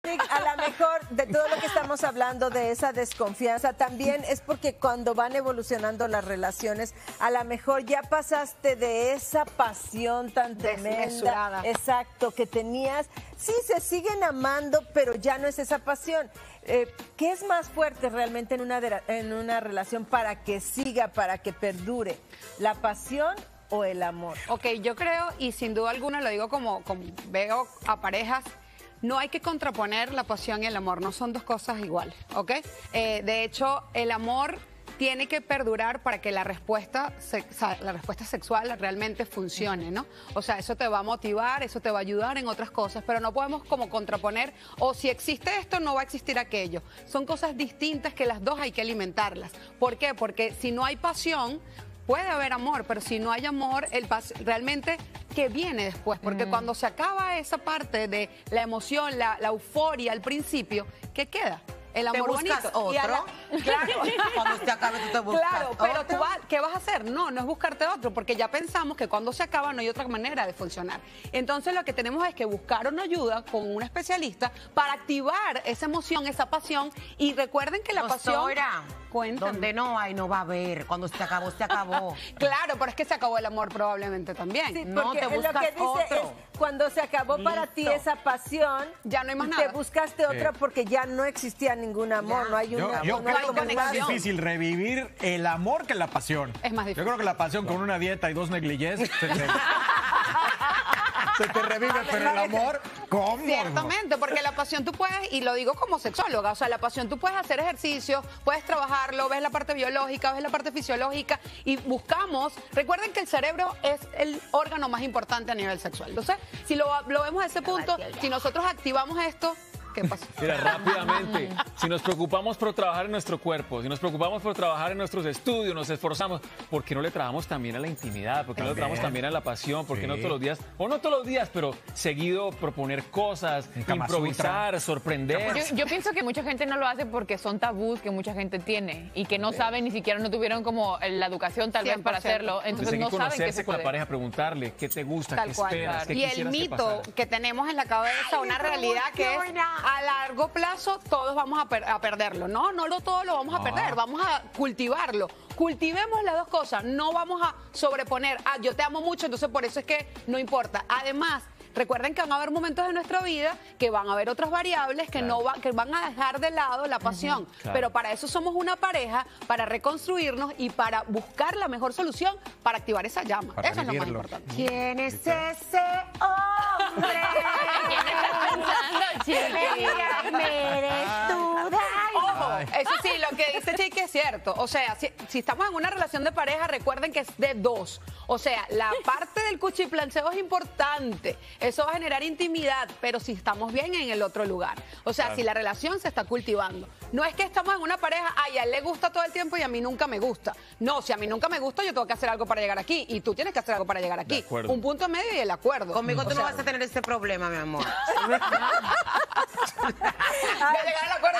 A lo mejor de todo lo que estamos hablando de esa desconfianza también es porque cuando van evolucionando las relaciones, a lo mejor ya pasaste de esa pasión tan tremenda, exacto, que tenías. Sí, se siguen amando, pero ya no es esa pasión. ¿Qué es más fuerte realmente en una relación para que siga, para que perdure? ¿La pasión o el amor? Ok, yo creo, y sin duda alguna lo digo como veo a parejas, no hay que contraponer la pasión y el amor, no son dos cosas iguales, ¿ok? De hecho, el amor tiene que perdurar para que la respuesta sexual realmente funcione, ¿no? O sea, eso te va a motivar, eso te va a ayudar en otras cosas, pero no podemos como contraponer, o si existe esto, no va a existir aquello. Son cosas distintas que las dos hay que alimentarlas. ¿Por qué? Porque si no hay pasión, puede haber amor, pero si no hay amor, realmente, ¿qué viene después? Porque cuando se acaba esa parte de la emoción, la euforia al principio, ¿qué queda? El amor bonito. Otro. Claro. Cuando se acabe tú te buscas. Claro, pero ¿qué vas a hacer? No es buscarte otro, porque ya pensamos que cuando se acaba no hay otra manera de funcionar. Entonces lo que tenemos es que buscar una ayuda con un especialista para activar esa emoción, esa pasión. Y recuerden que la pasión... Cuéntame. Donde no hay, no va a haber. Cuando se acabó, se acabó. Claro, pero es que se acabó el amor probablemente también. Sí, no te buscas lo que dice otro. es cuando se acabó para ti esa pasión, ya no hay más te nada. buscaste otra porque ya no existía ningún amor, no hay un amor. Yo creo que es más conexión. difícil revivir el amor que la pasión. Es más difícil. Yo creo que la pasión con una dieta y 2 negligés se te revive, pero el amor, ¿cómo? Ciertamente, porque la pasión tú puedes, y lo digo como sexóloga, o sea, la pasión tú puedes hacer ejercicio, puedes trabajarlo, ves la parte biológica, ves la parte fisiológica, y buscamos, recuerden que el cerebro es el órgano más importante a nivel sexual. Entonces, si lo vemos a ese punto, si nosotros activamos esto, ¿qué pasa? Mira, rápidamente, si nos preocupamos por trabajar en nuestro cuerpo, si nos preocupamos por trabajar en nuestros estudios, nos esforzamos, ¿por qué no le trabajamos también a la intimidad? ¿Por qué no le trabajamos también a la pasión? ¿Por qué no todos los días, o no todos los días, pero seguido proponer cosas, improvisar, sorprender? Yo pienso que mucha gente no lo hace porque son tabús que mucha gente tiene y que no saben, ni siquiera no tuvieron como la educación tal vez para hacerlo. Entonces no saben que se con puede. la pareja, preguntarle qué te gusta, Tal qué cual, esperas, qué y el quisieras mito que tenemos en la cabeza, una realidad que es a largo plazo todos vamos a perderlo. No todo lo vamos a perder, vamos a cultivarlo. Cultivemos las dos cosas, no vamos a sobreponer, yo te amo mucho, entonces por eso es que no importa. Además, recuerden que van a haber momentos de nuestra vida que van a haber otras variables que que van a dejar de lado la pasión. Pero para eso somos una pareja, para reconstruirnos y para buscar la mejor solución para activar esa llama. Eso es lo más importante. ¿Quién es ese hombre? ¿Quién estás pensando, Chiqui? Ojo, eso sí, lo que dice Chiqui es cierto. O sea, si estamos en una relación de pareja, recuerden que es de dos. O sea, la parte del cuchiplanceo es importante. Eso va a generar intimidad, pero si estamos bien en el otro lugar. O sea, si la relación se está cultivando. No es que estamos en una pareja, a él le gusta todo el tiempo y a mí nunca me gusta. No, si a mí nunca me gusta, yo tengo que hacer algo para llegar aquí y tú tienes que hacer algo para llegar aquí. Un punto medio y el acuerdo. Conmigo tú no vas a tener ese problema, mi amor. Ya llegar al acuerdo,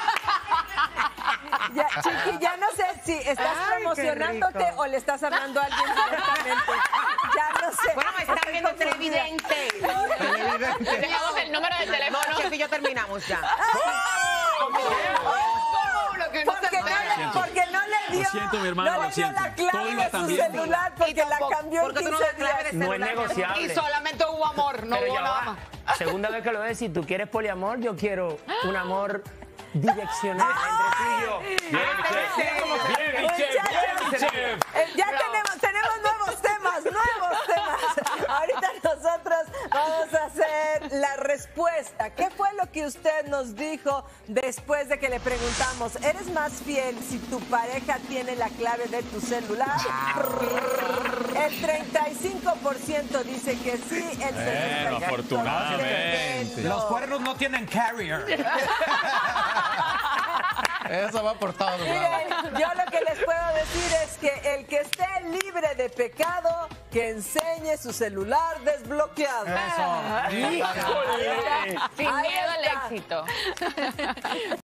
Ya, Chiqui, ya no sé si estás promocionándote o le estás hablando a alguien directamente. Ya no sé. Bueno, me está viendo televidente. Tenemos el número de teléfono. No, Chiqui y yo terminamos ya. Porque no le dio, Lo siento, mi hermano, no lo le dio siento. la clave Todo iba de tan su bien. celular porque la cambió en Porque tú no 15 das clave de días. celular. No es negociable. Y solamente hubo amor, no Pero hubo ya nada va. más. Segunda vez que lo ves, si tú quieres poliamor, yo quiero un amor direccional entre tú y yo. Bien, Michelle. Ya tenemos nuevos temas. Ahorita nosotros vamos a hacer la respuesta. ¿Qué fue lo que usted nos dijo después de que le preguntamos? ¿Eres más fiel si tu pareja tiene la clave de tu celular? El 35% dice que sí, el 65% afortunadamente. Los cuernos no tienen carrier. Eso va por todos lados. Miren, yo lo que les puedo decir es que el que esté libre de pecado, que enseñe su celular desbloqueado. Sin Ahí miedo al está. éxito.